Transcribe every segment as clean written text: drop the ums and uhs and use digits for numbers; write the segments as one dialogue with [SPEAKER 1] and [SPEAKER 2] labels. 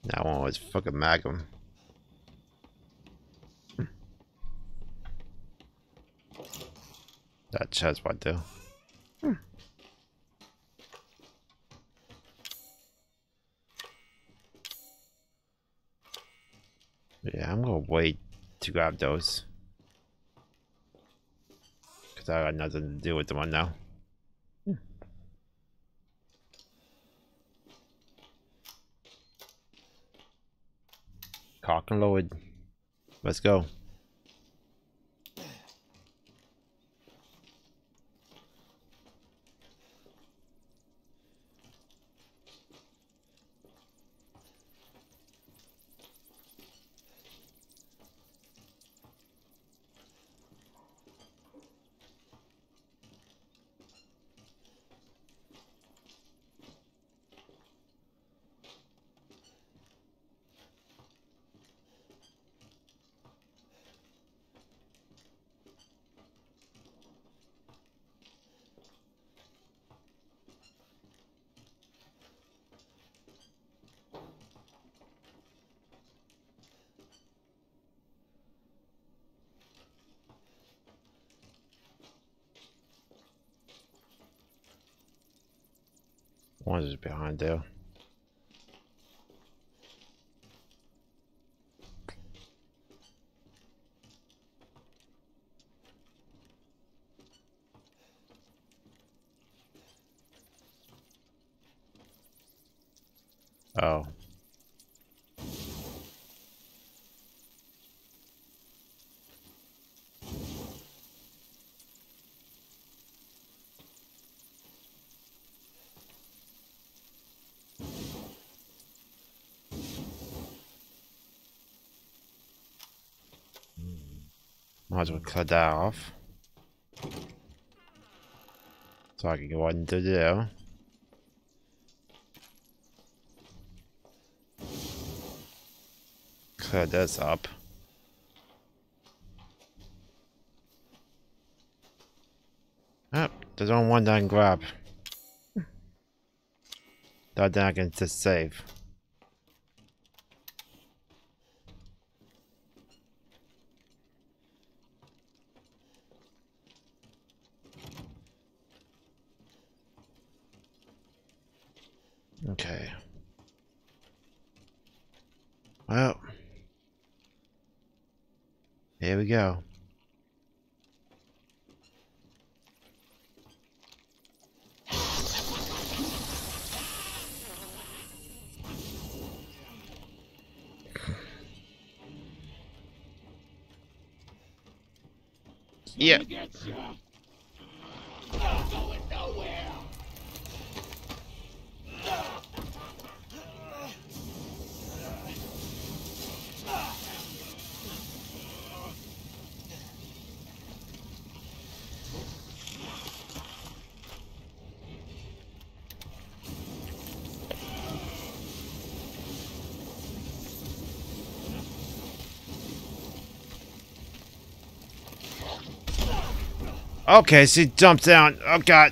[SPEAKER 1] That one was fucking Magnum. That chest what do? Yeah, I'm gonna wait to grab those. Cause I got nothing to do with them right now. Cock and load. Let's go. One is behind there. Oh. Might as well cut that off. So I can go into there. Cut this up. Oh, there's only one that I can grab. That then I can just save. Okay. Well, here we go. Yeah. Okay, she jumps down. Oh god.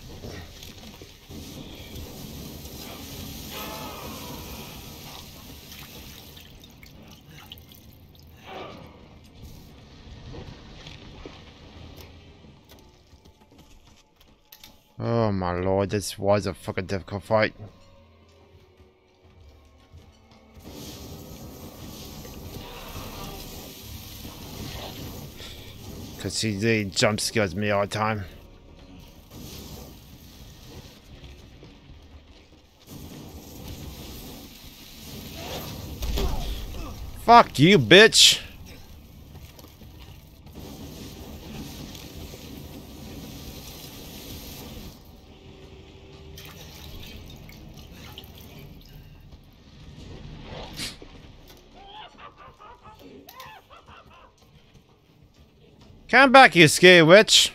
[SPEAKER 1] Oh my lord, this was a fucking difficult fight. Cause she jump scares me all the time. Fuck you, bitch. Come back, you scary witch.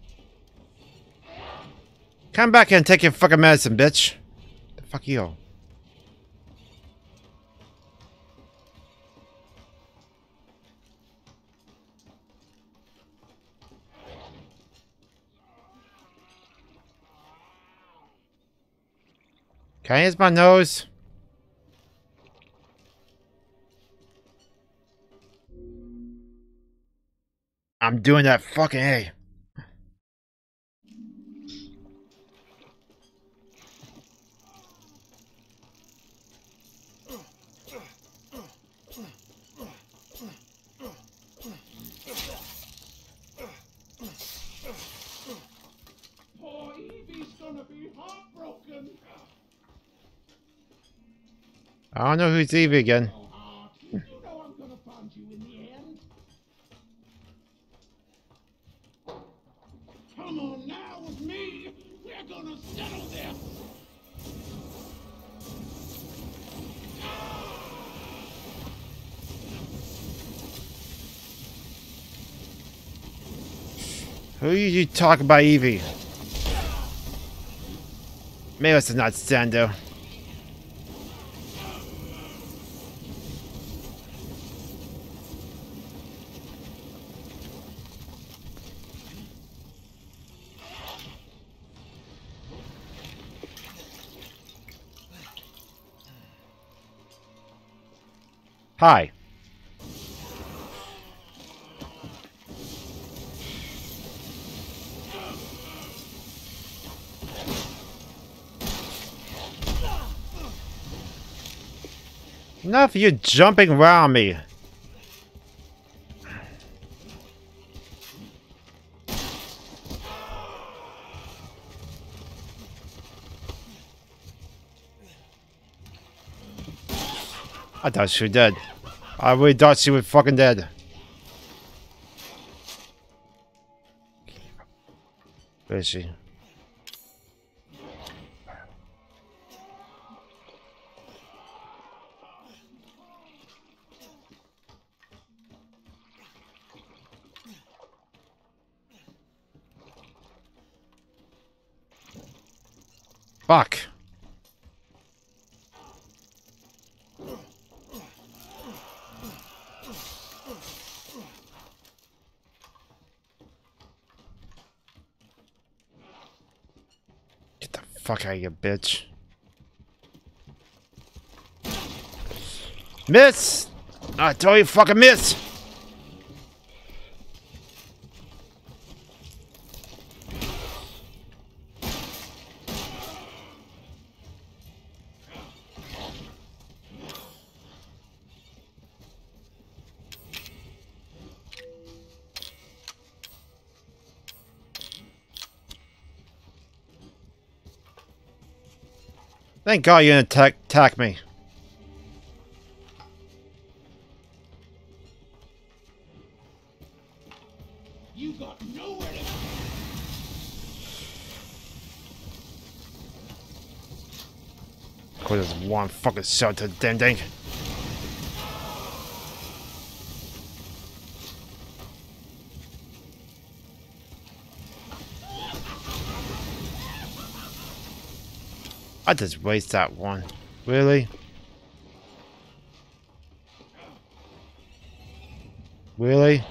[SPEAKER 1] Come back and take your fucking medicine, bitch. The fuck you. Can I use my nose? I'm doing that fucking A.
[SPEAKER 2] Poor Evie's gonna be heartbroken.
[SPEAKER 1] I don't know who's Evie again.
[SPEAKER 2] You know I'm gonna find you in the end. Come on now with me. We're gonna settle this.
[SPEAKER 1] Who you talking about, Evie? Maybe it's not Sando. Hi. Enough of you jumping around me. I thought she was dead. I really thought she was fucking dead. Where is she? Fuck. Get the fuck out of here, bitch. Miss! I told you fucking miss! Thank God you didn't attack me.
[SPEAKER 2] You got nowhere to
[SPEAKER 1] Of course, there's one fucking shot to the damn thing. I just waste that one. Really? Really?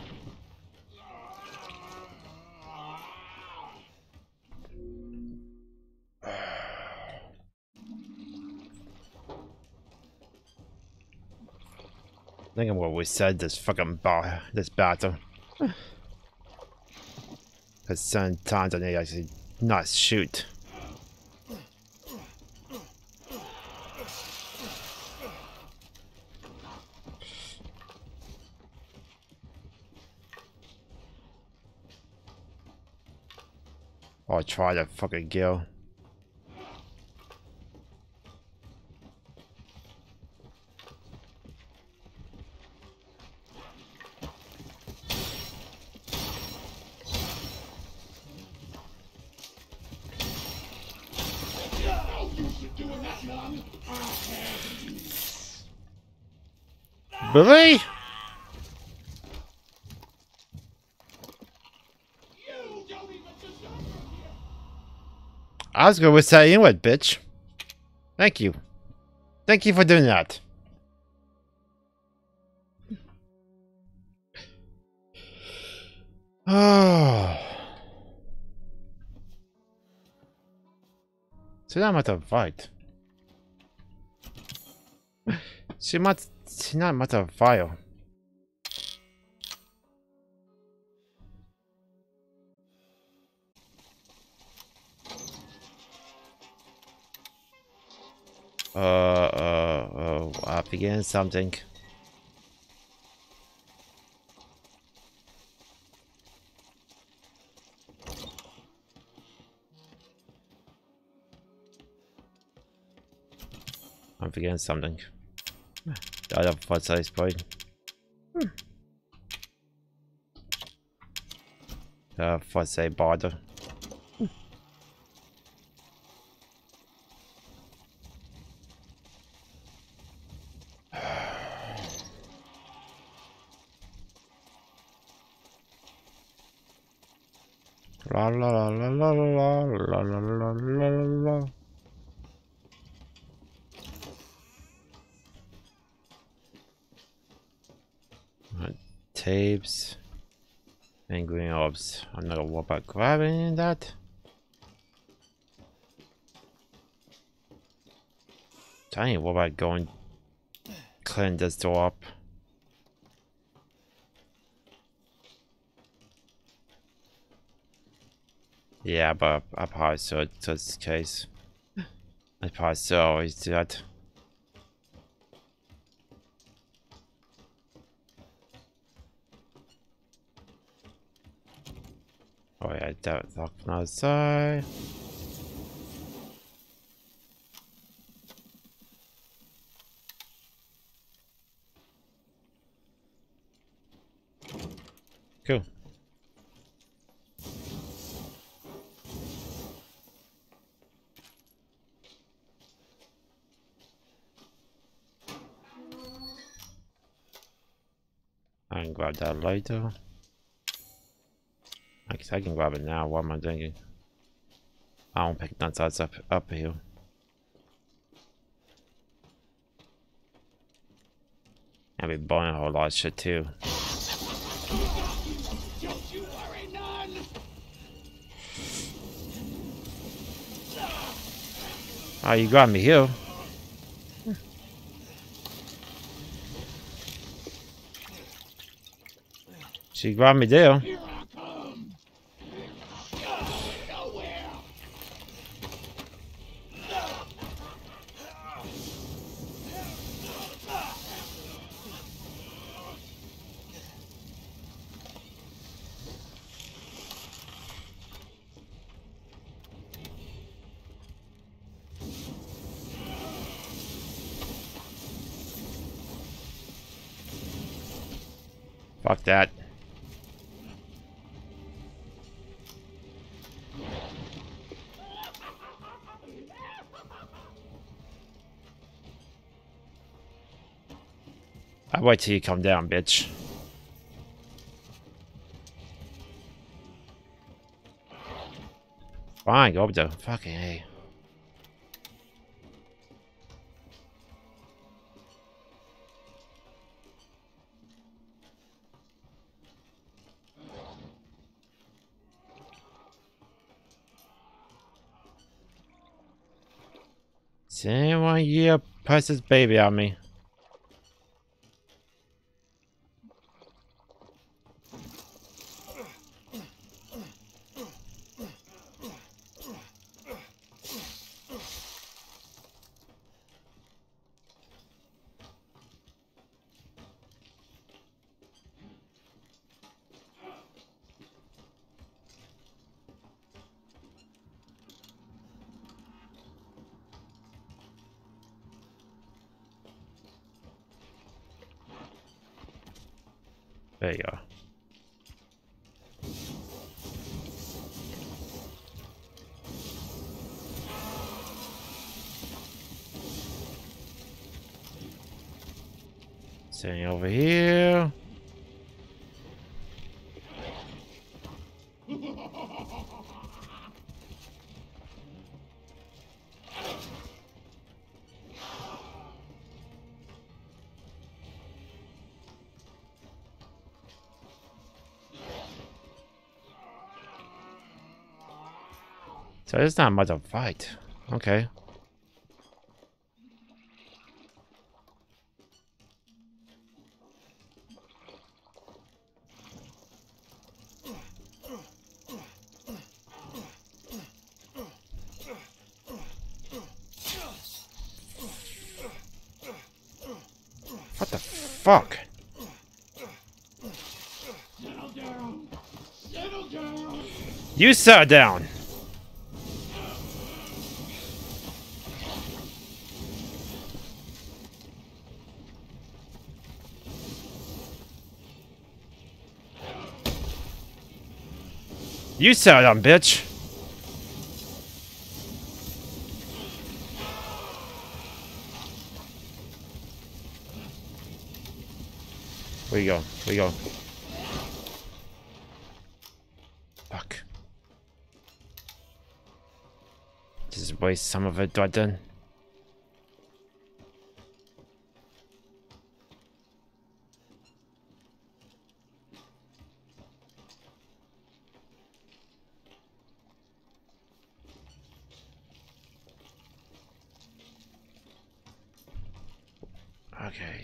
[SPEAKER 1] I think I'm what we said this fucking this battle. Because sometimes I need to actually not shoot. Or try to fucking kill. Really? I was going to say anyway, bitch. Thank you. Thank you for doing that. Oh. So now I'm at a fight. She not much of a file. Up against something. Up against something. The other size point. Say border. La la la la la la la la la la. Tapes and green orbs. I'm not gonna worry about grabbing that. Dang, what about going clean this door up? Yeah, but I probably should just in case. I probably should always do that. Oh yeah, that lock from outside. Cool. I can grab that later. I can grab it now. What am I thinking? I don't pick nuts up here. I'll be buying a whole lot of shit too.
[SPEAKER 2] Don't you worry none.
[SPEAKER 1] Oh, you got me here. She grabbed me there.
[SPEAKER 2] Here I come. Nowhere.
[SPEAKER 1] Fuck that. I'll wait till you come down, bitch. Fine, go up there. Fucking A. Does anyone here press this baby on me? There you go. Sitting over here. So it's not much of a fight. Okay. fuck?
[SPEAKER 2] Settle down. Settle down.
[SPEAKER 1] You sat down. You sat down, bitch. Where you go? Where you go? Fuck. Just waste some of it, right then. Okay.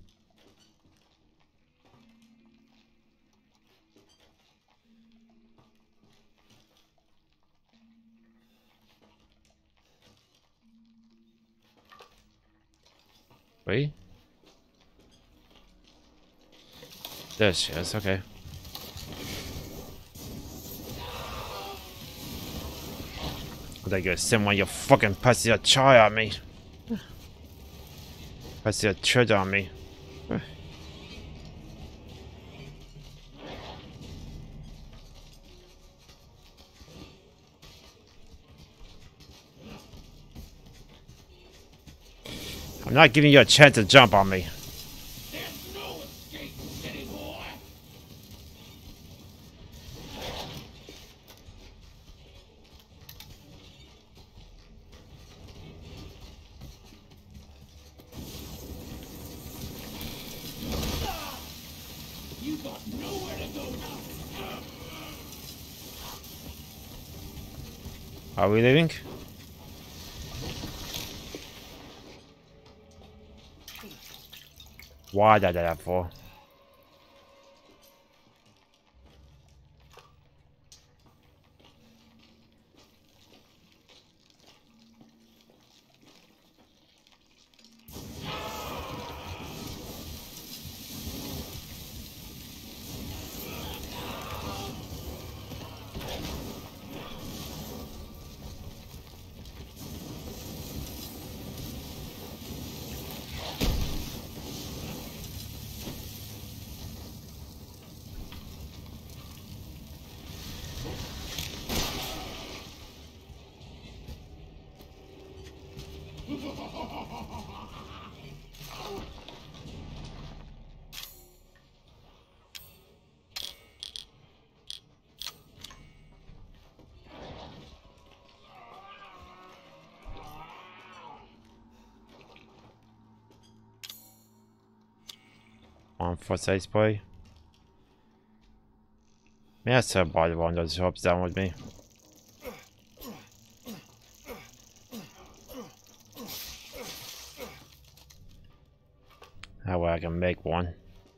[SPEAKER 1] Wait. There she is, okay. I thought you were send one of your fucking pussy a try at me. Pussy a tread on me. I'm not giving you a chance to jump on me.
[SPEAKER 2] There's no escape anymore. You got nowhere to go now.
[SPEAKER 1] Are we leaving? Why did I do that for? One for size boy. May I say by the one that drops down with me? That way I can make one.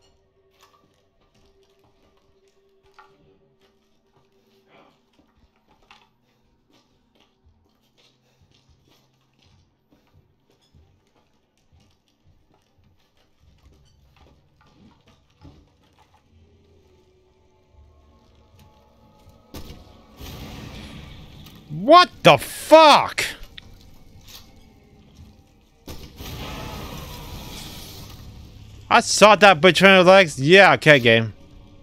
[SPEAKER 1] What the fuck? I saw that between her legs. Yeah, okay, game.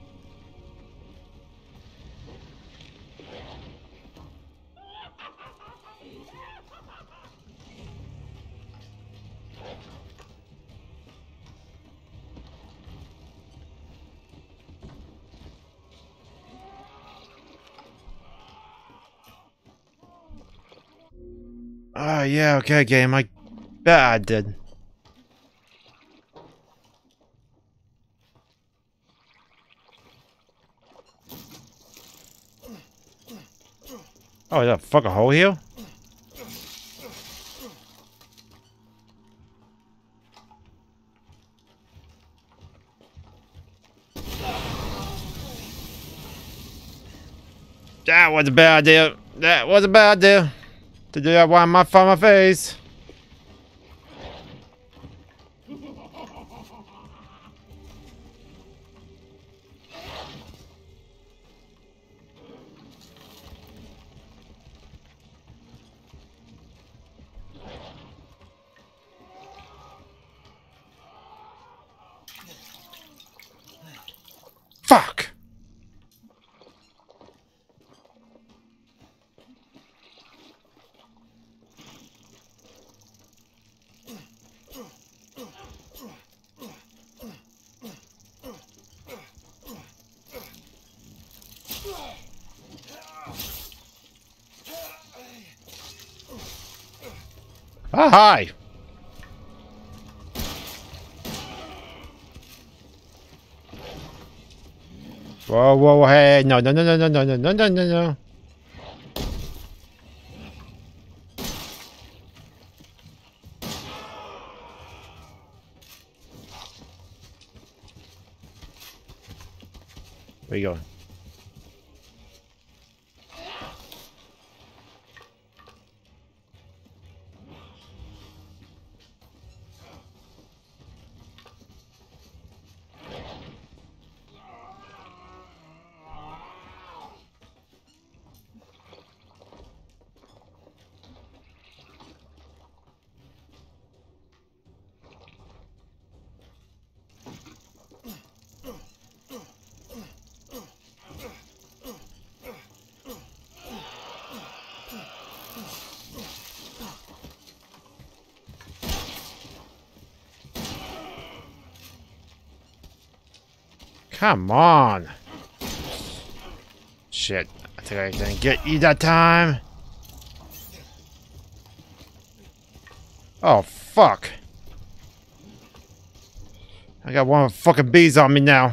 [SPEAKER 1] Oh, yeah, okay, game. I bet I did. Oh, is that a fucking hole here? That was a bad idea. That was a bad idea. To do that while my on my face. Ah, hi! Whoa, whoa, hey, no, no, no, no, no, no, no, no, no, no, no. Where you going? Come on! Shit, I think I didn't get you that time. Oh, fuck. I got one of the fucking bees on me now.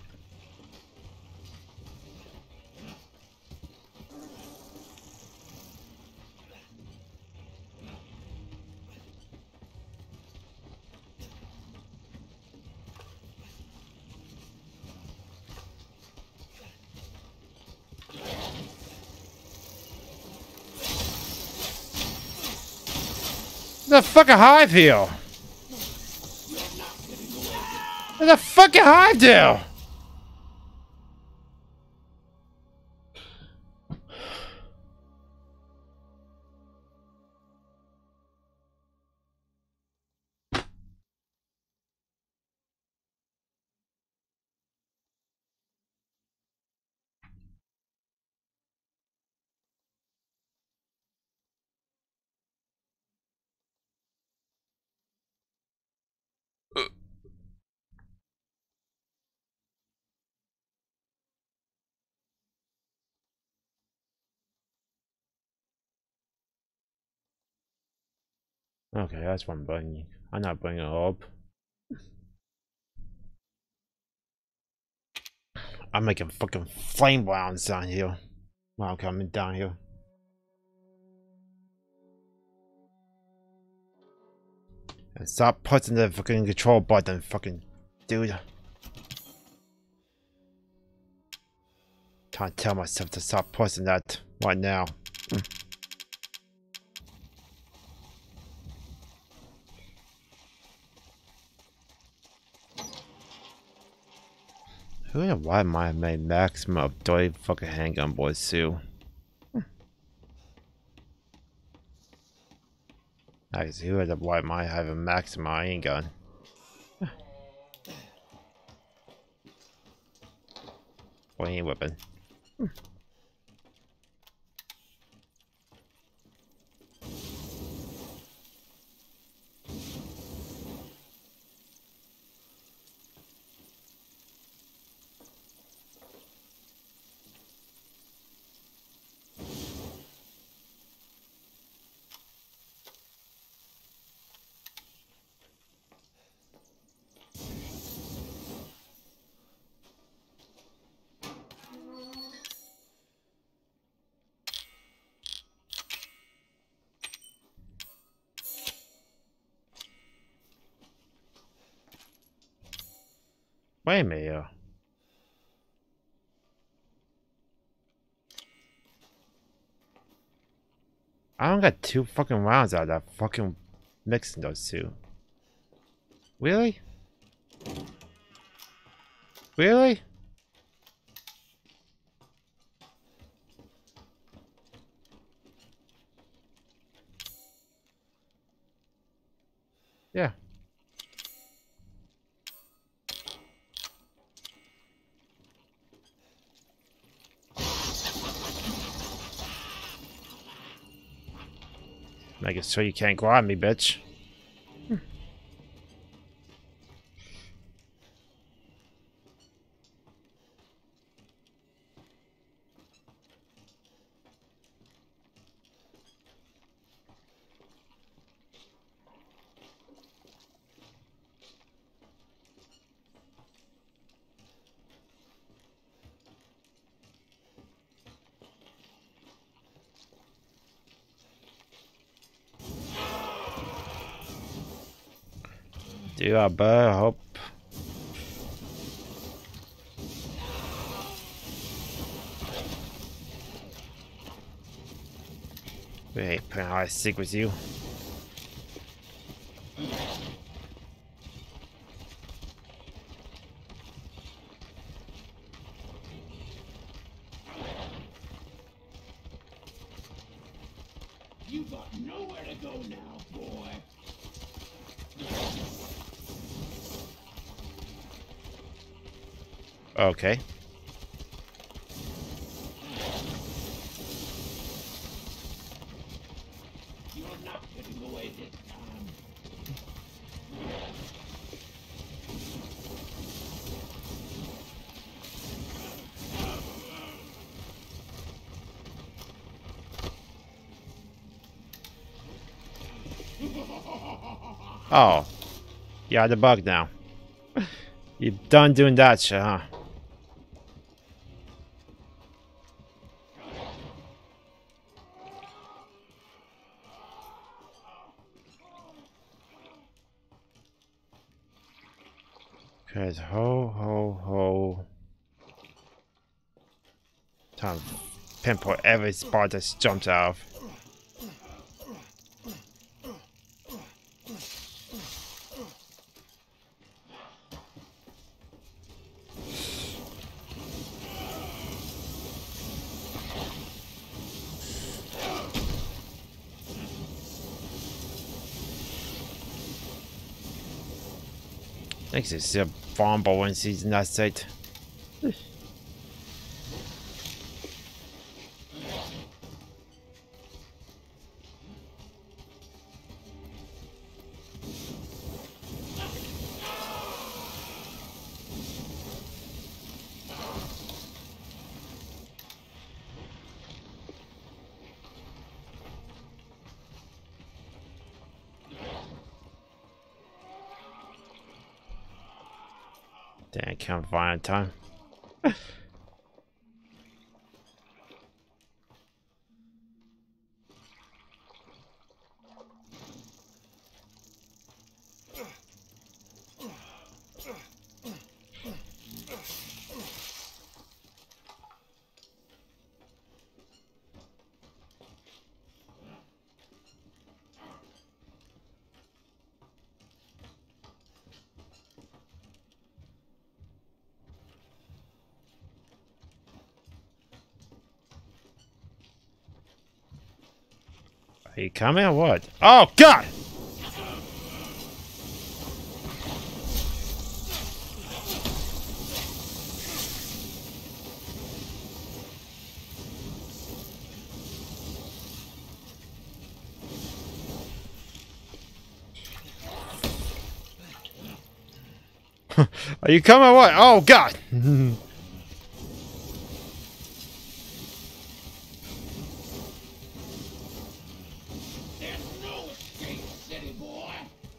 [SPEAKER 1] There's a fucking hive here. There's a fucking hive there. Okay, that's one button. I'm not bringing it up. I'm making fucking flame rounds down here while I'm coming down here. And stop pressing the fucking control button, fucking dude. Can't tell myself to stop pressing that right now. Who knows why I made maximum of 30 fucking handgun boys too? I can see who had why I have a maximum handgun. Or any weapon. Wait a minute. I don't got 2 fucking rounds out of that fucking mixing those 2. Really? Really? Yeah. Making sure you can't grab me, bitch. Do I better hope. Wait, I stick with you.
[SPEAKER 2] You got nowhere to go now, boy.
[SPEAKER 1] Okay.
[SPEAKER 2] You're not getting away this time.
[SPEAKER 1] Oh. Yeah, the bug now. You done doing that shit, huh? Cause ho. Time to pinpoint every spot that's jumped out of. Thanks, it's a fumble when he's in that state. Dang, can't find time. Are you coming or what? Oh, God! Are you coming or what? Oh, God!
[SPEAKER 2] There's no escape, city boy.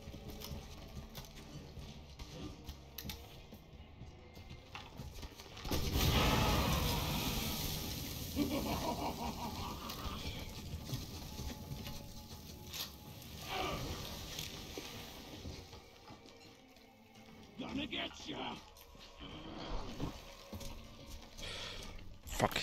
[SPEAKER 2] Gonna get ya.
[SPEAKER 1] Fuck.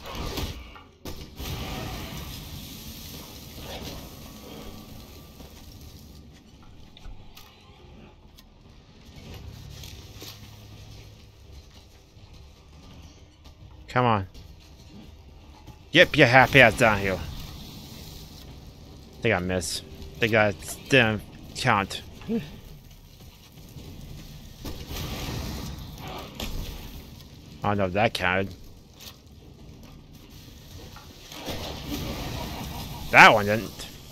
[SPEAKER 1] Come on. Yep, your happy ass down here. I think I missed. I think I didn't count. I don't know if that counted. That one didn't.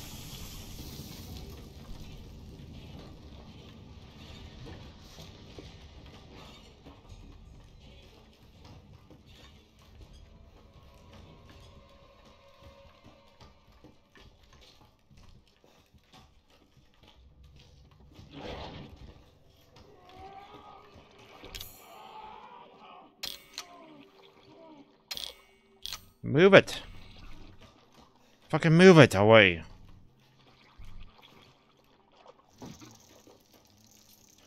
[SPEAKER 1] Move it. Fucking move it away.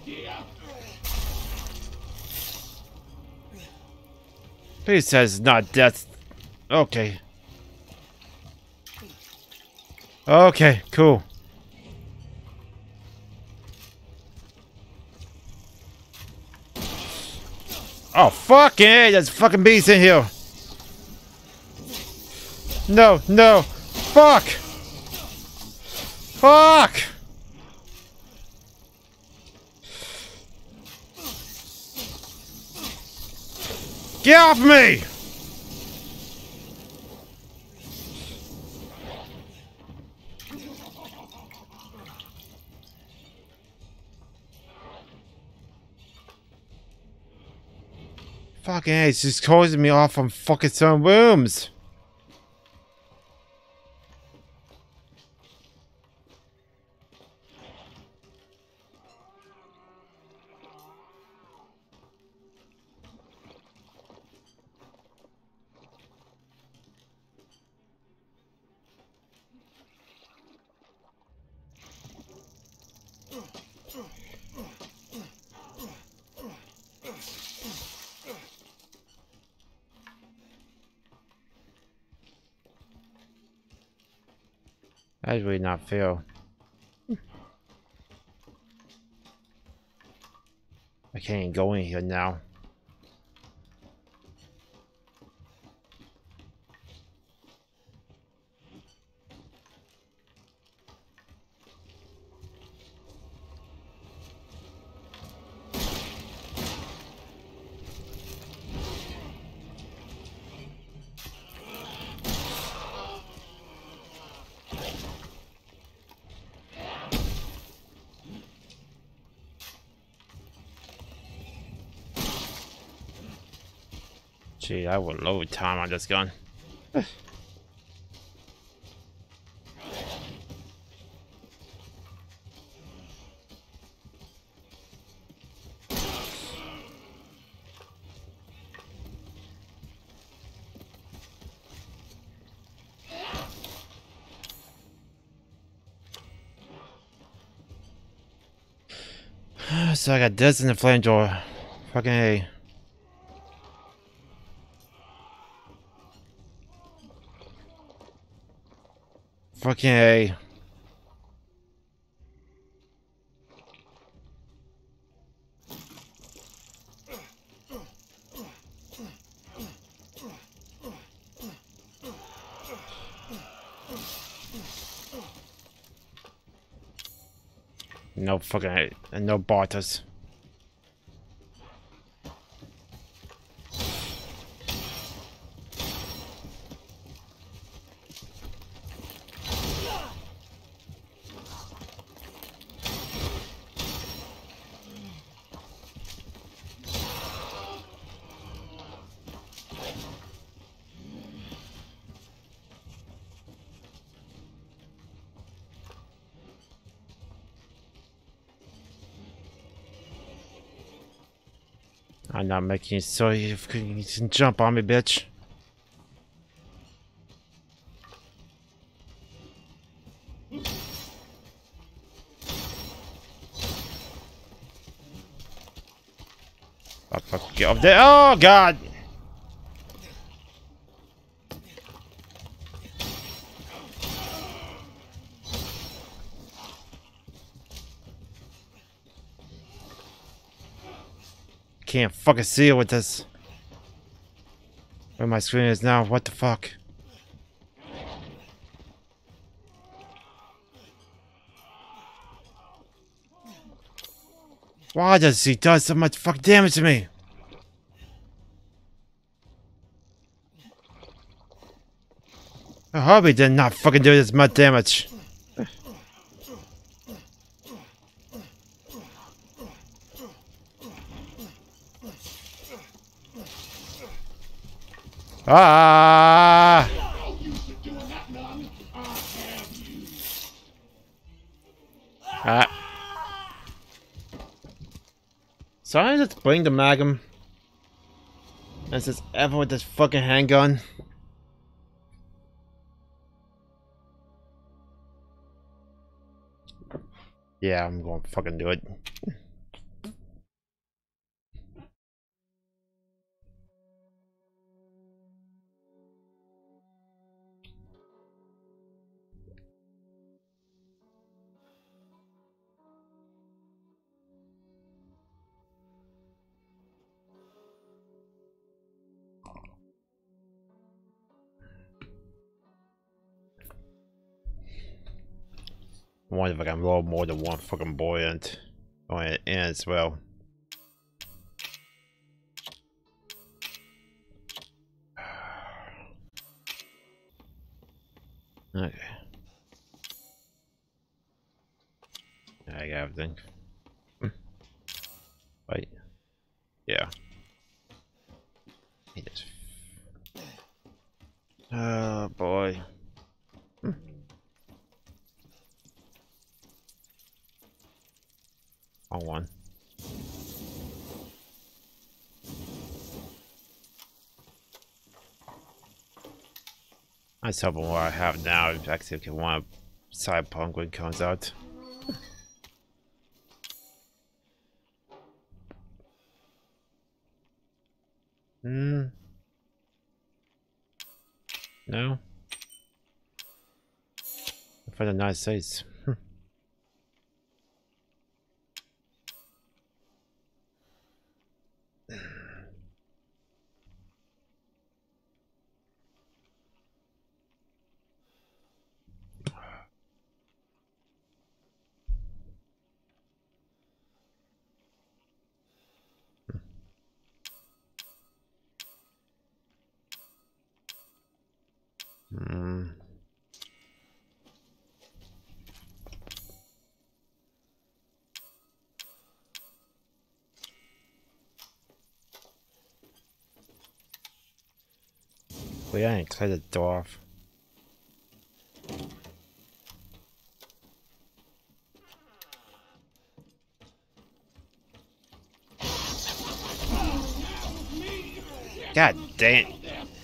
[SPEAKER 1] Please says not death. Okay. Okay, cool. Oh, fuck yeah, there's fucking bees in here. No, no. Fuck. Fuck. Get off me. Fucking hey, it's just closing me off from fucking some rooms. That's really not fair. I can't even go in here now. Gee, I would load time on this gun. So I got this in the flamethrower. Fucking A. Fucking A. No fucking A. And no barters. I'm not making it so you can jump on me, bitch. Oh, fuck, get up there. Oh, God. Can't fucking see it with this. Where my screen is now, what the fuck? Why does he do so much fucking damage to me? I hope he did not fucking do this much damage. Ah! So I just bring the Magnum. And says ever with this fucking handgun. Yeah, I'm gonna fucking do it. I wonder if I can roll more than one fucking buoyant in as well. Okay. I got everything. Wait. Yeah. He just. Oh boy. Wrong one. I was hoping what I have now is actually can want Cyberpunk when it comes out. No? For the United States. Well, yeah, I ain't cleared the door off. God damn it.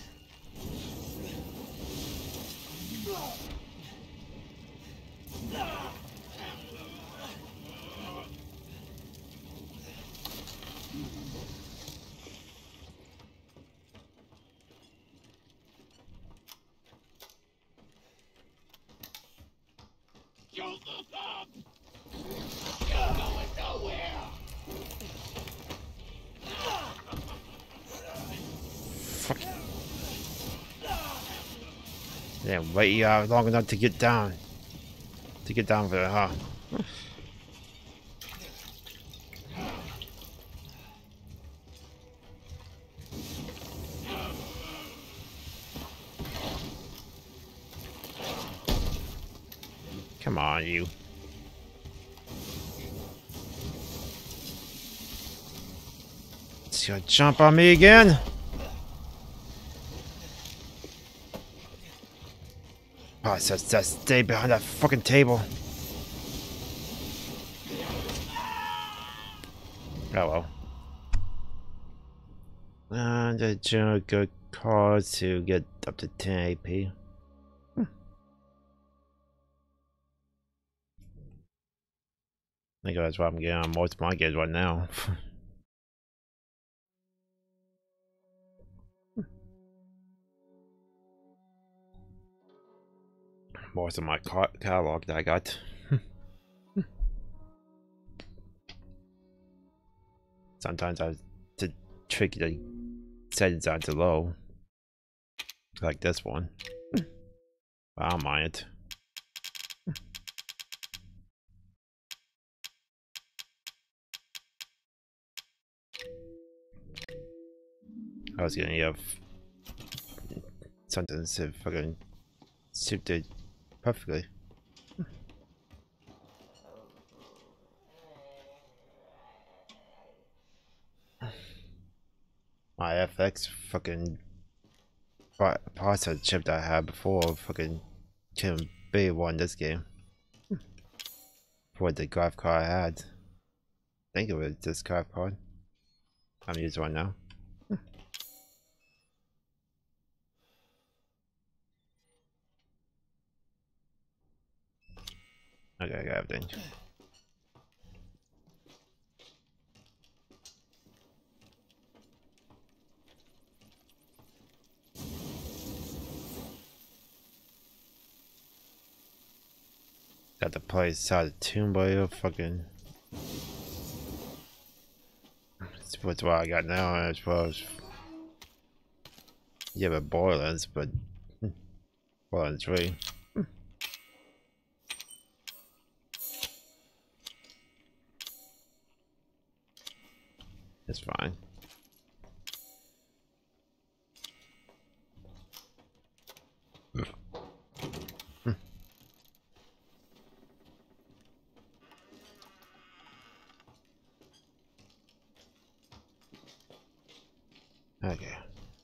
[SPEAKER 2] Don't look up! You're going nowhere!
[SPEAKER 1] Fuck. Yeah, wait long enough to get down. To get down for it, huh? Come on, you. It's gonna jump on me again. Oh, just stay behind that fucking table. Oh well. And a general good cause to get up to 10 AP. I think that's what I'm getting on most of my games right now. Most of my catalog that I got. Sometimes I have to trick the settings down to low. Like this one. I don't mind it. I was gonna have something to fucking suit it perfectly. My FX fucking processor chip that I had before fucking couldn't be one this game. For the graph card I had. I think it was this graph card. I'm using one now. Okay, I got everything. Got the place out of Tomb Raider, fucking. What's what I got now, I suppose. Yeah, but Borderlands, but Borderlands 3. It's fine. Okay.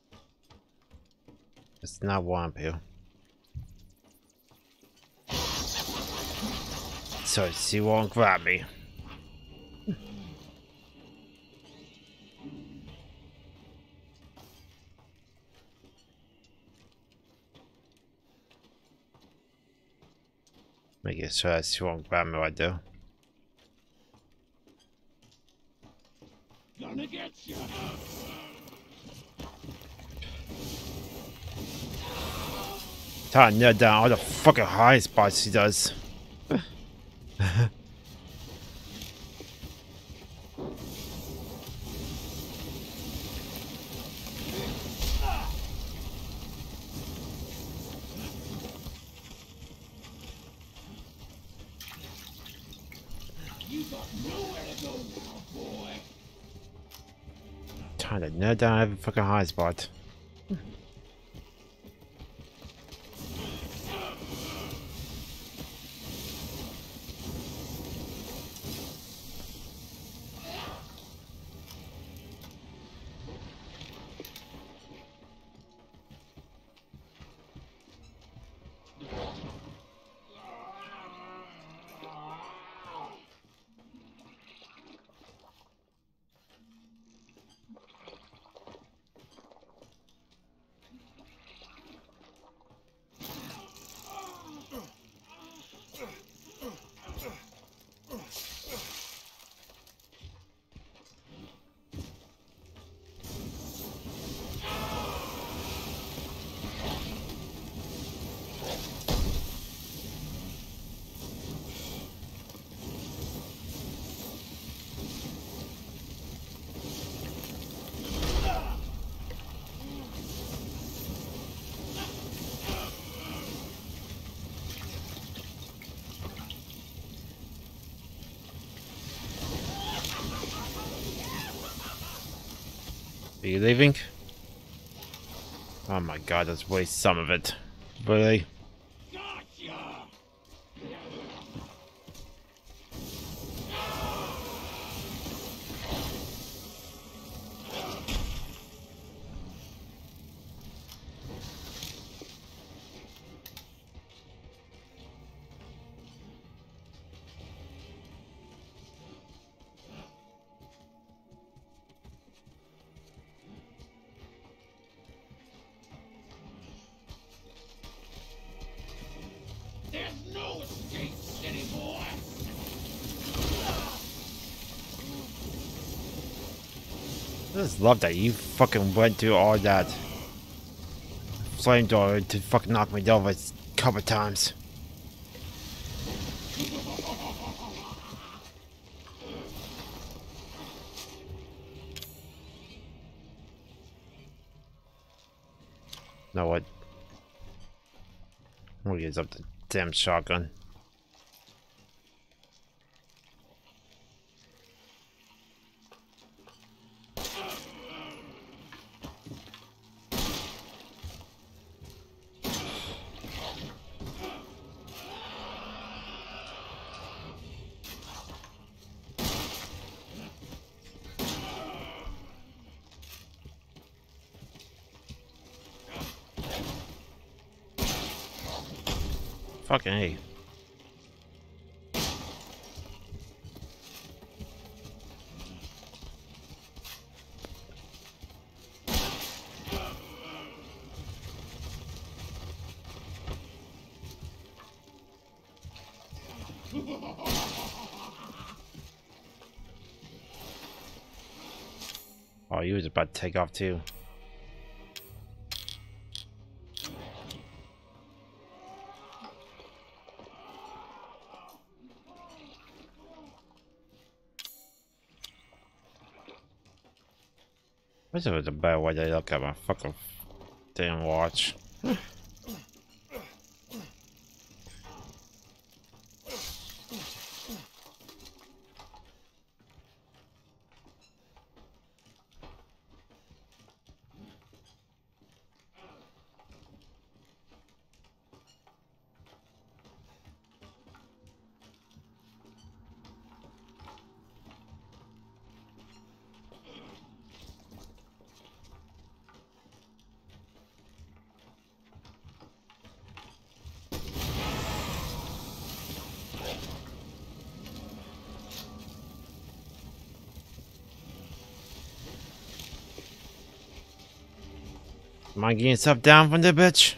[SPEAKER 1] It's not one pill. So she won't grab me. Making sure she won't grab me right there.
[SPEAKER 2] Gonna get you.
[SPEAKER 1] Trying to nail down all the fucking high spots she does.
[SPEAKER 2] You got nowhere to go now, boy.
[SPEAKER 1] Trying to nail down every fucking high spot. Are you leaving? Oh my god, let's waste some of it. Really?
[SPEAKER 2] Gotcha. There's no escape, city boy.
[SPEAKER 1] I just love that you fucking went through all that flamethrower to fucking knock me over a couple times. Know what? We'll use up the damn shotgun. Fucking hey. Oh, you was about to take off too. Wish it was a better way to look at my fucking damn watch. Am I getting stuff down from the bitch?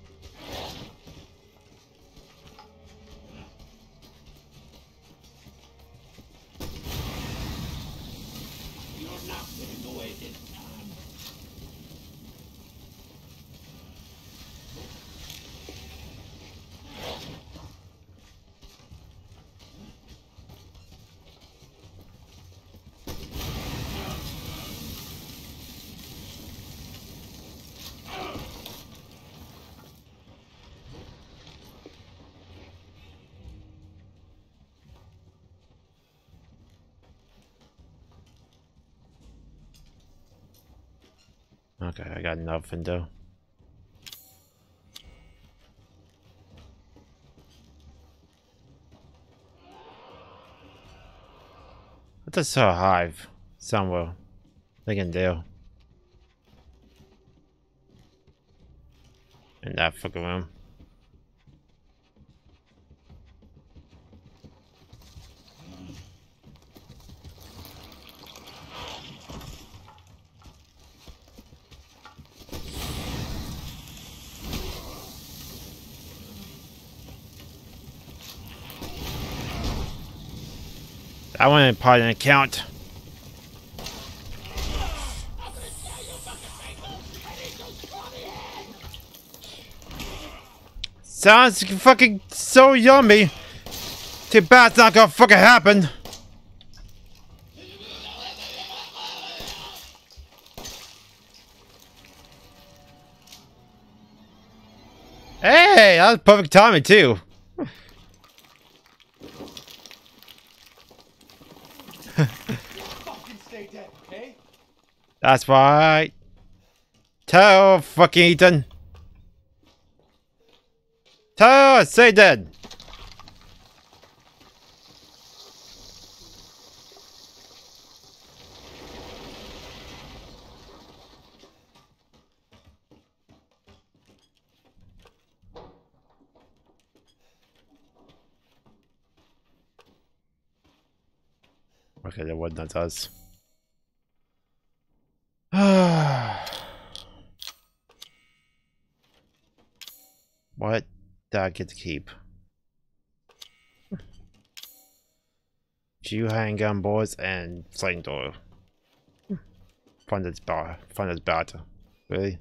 [SPEAKER 2] You're not getting away this time.
[SPEAKER 1] Okay, I got nothing though. I just saw a hive somewhere. They can do. In that fucking room. That one didn't part of an account. Sounds fucking so yummy. Too bad it's not gonna fucking happen. Hey, that was perfect timing too.
[SPEAKER 2] Fucking stay dead, okay?
[SPEAKER 1] That's right. Tell fucking Ethan. Tell her, stay dead. Okay, that wasn't not us. What did I get to keep? Few handgun boards and flame door. Funded battle. Really?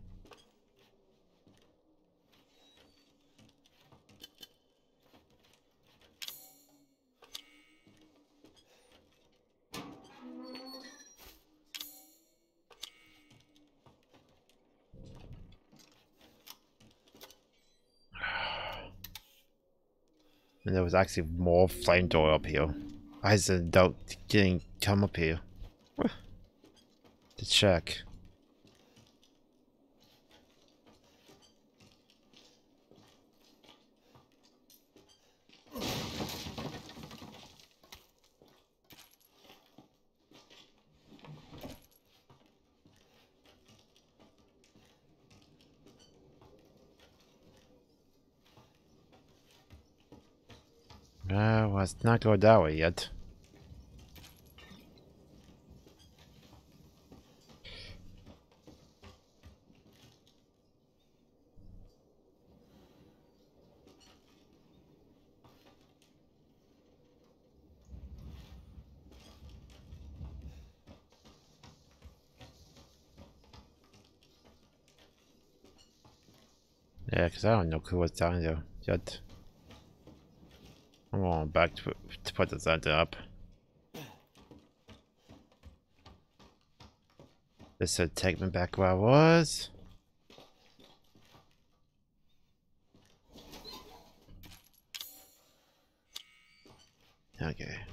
[SPEAKER 1] And there was actually more flame door up here. I just don't getting come up here to check. Well, let's not go that way yet. Yeah, because I don't know what's down there yet. I'm going back to put the center up. This should take me back where I was. Okay.